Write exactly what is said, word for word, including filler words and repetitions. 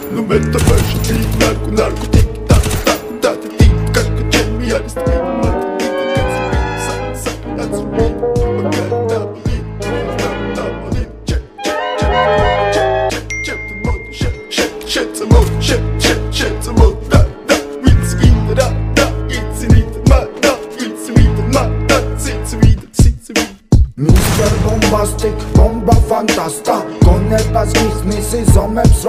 No metaverso, tik, narko, narkotik, tak, tak, tak, tik, kakka, Jamie, jag är stabil, marketing, jag kan se sak, sak, att som min, och jag är dabbling, dabbling, check, check, check, check, check, the mode, check, check, check, the mode, check, check, check, the mode, da, da, it's in da, da, it's in it, ma, da, it's in it, ma, da, it's in it, it's in it. mister Bombastic, bomba fantasta, con el pasquis, misi som